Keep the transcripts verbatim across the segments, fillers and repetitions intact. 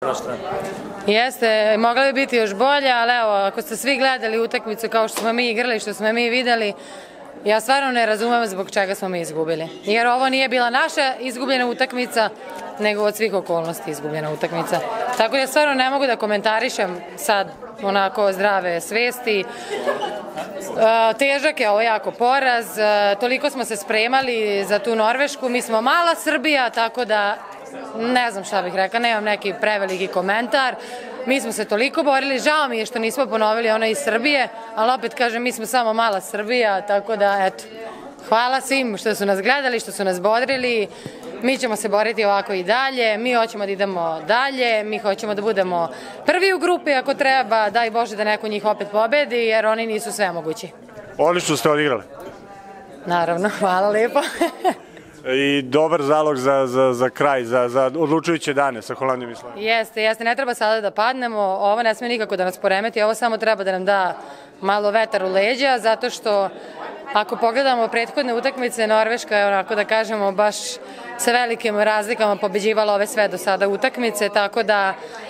Jeste, mogla bi biti još bolje, ali evo, ako ste svi gledali utakmicu kao što smo mi igrali, što smo mi videli, ja stvarno ne razumem zbog čega smo mi izgubili. Jer ovo nije bila naša izgubljena utakmica, nego od svih okolnosti izgubljena utakmica. Tako da stvarno ne mogu da komentarišem sad onako zdrave svesti. Težak je ovo jako poraz, toliko smo se spremali za tu Norvešku, mi smo mala Srbija, tako da ne znam šta bih rekla, nemam neki preveliki komentar. Mi smo se toliko borili, žao mi je što nismo ponovili ono iz Srbije, ali opet kažem, mi smo samo mala Srbija, tako da eto, hvala svim što su nas gledali, što su nas bodrili. Mi ćemo se boriti ovako i dalje, mi hoćemo da idemo dalje, mi hoćemo da budemo prvi u grupi ako treba, daj Bože da neko njih opet pobedi, jer oni nisu svemogući. Odlično ste odigrali. Naravno, hvala lepo. I dobar zalog za, za, za kraj, za, za odlučujuće dane sa Holandijom i Slovenijom. Jeste, jeste, ne treba sada da padnemo, ovo ne sme nikako da nas poremeti, ovo samo treba da nam da malo vetar u leđa, zato što ako pogledamo prethodne utakmice, Norveška je onako da kažemo baš sa velikim razlikama pobeđivala ove sve do sada utakmice, tako da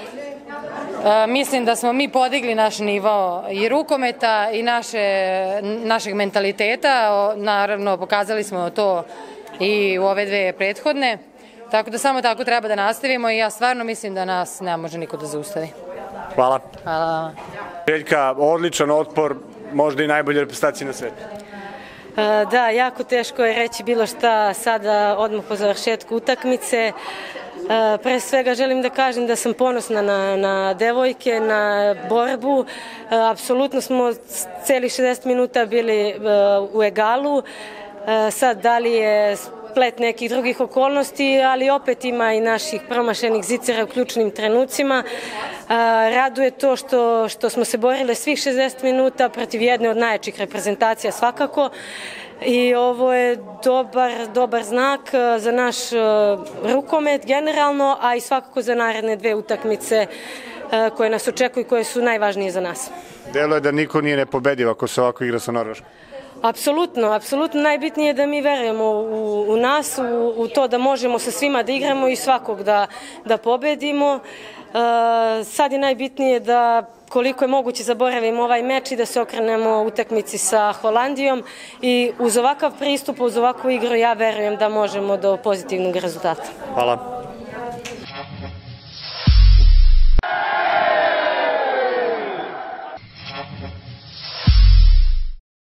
a, mislim da smo mi podigli naš nivo i rukometa i naše, našeg mentaliteta, o, naravno pokazali smo to i u ove dve prethodne, tako da samo tako treba da nastavimo i ja stvarno mislim da nas ne može niko da zaustavi. Hvala. Hvala. Željka, odličan otpor, možda i najbolje reprezentacije na svetu. Da, jako teško je reći bilo šta sada odmah po završetku utakmice. Pre svega želim da kažem da sam ponosna na, na devojke, na borbu. Apsolutno smo celih šezdeset minuta bili u egalu. Sad da li je splet nekih drugih okolnosti, ali opet ima i naših promašenih zicera u ključnim trenucima. Raduje to što, što smo se borile svih šezdeset minuta protiv jedne od najjačih reprezentacija svakako. I ovo je dobar, dobar znak za naš rukomet generalno, a i svakako za naredne dve utakmice koje nas očekuju i koje su najvažnije za nas. Delo je da niko nije nepobediv ako se ovako igra sa Norveškom. Apsolutno, apsolutno najbitnije je da mi verujemo u, u nas, u, u to da možemo sa svima da igramo i svakog da, da pobedimo. E, sad je najbitnije da koliko je moguće zaboravimo ovaj meč i da se okrenemo utakmici sa Holandijom i uz ovakav pristup, uz ovakvu igru ja verujem da možemo do pozitivnog rezultata. Hvala.